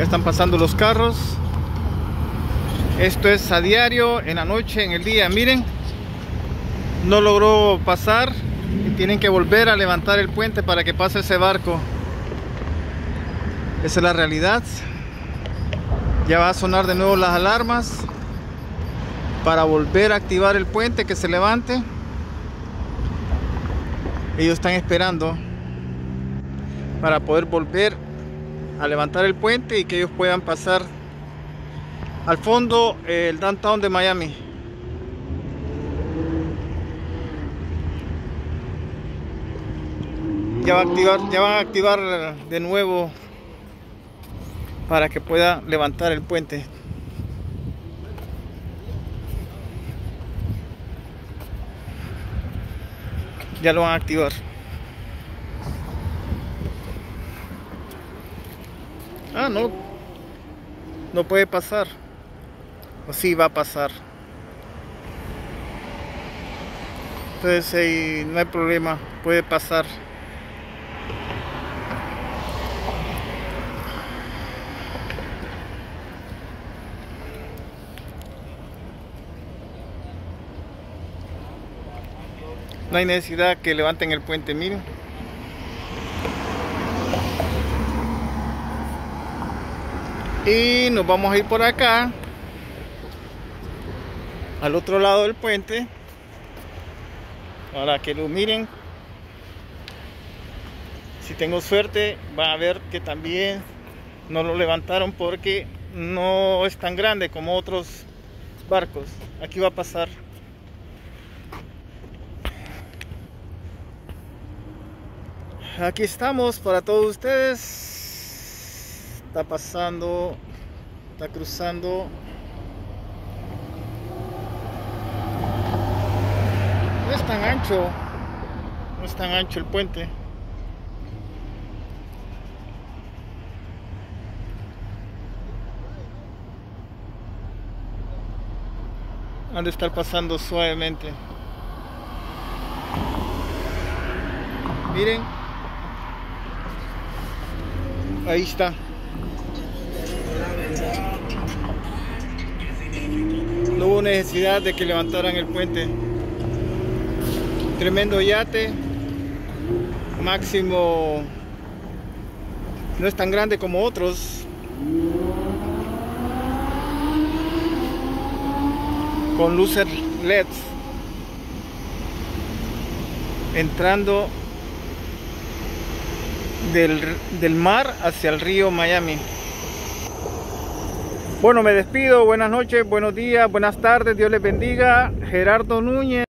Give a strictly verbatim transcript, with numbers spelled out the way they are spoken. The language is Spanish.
están pasando los carros. Esto es a diario, en la noche, en el día. Miren, no logró pasar y tienen que volver a levantar el puente para que pase ese barco. Esa es la realidad. Ya va a sonar de nuevo las alarmas para volver a activar el puente, que se levante. Ellos están esperando para poder volver a levantar el puente y que ellos puedan pasar al fondo, el downtown de Miami. Ya va a activar, ya van a activar de nuevo para que pueda levantar el puente. Ya lo van a activar. Ah, no. No puede pasar. O sí va a pasar. Entonces ahí no hay problema. Puede pasar. No hay necesidad que levanten el puente, miren. Y nos vamos a ir por acá, al otro lado del puente, para que lo miren. Si tengo suerte, van a ver que también no lo levantaron porque no es tan grande como otros barcos. Aquí va a pasar. Aquí estamos para todos ustedes. Está pasando, está cruzando. No es tan ancho, no es tan ancho el puente. Han de estar pasando suavemente. Miren. Ahí está. No hubo necesidad de que levantaran el puente. Tremendo yate. Máximo. No es tan grande como otros. Con luces L E Ds. Entrando Del, del mar hacia el río Miami. Bueno, me despido. Buenas noches, buenos días, buenas tardes. Dios les bendiga. Gerardo Núñez.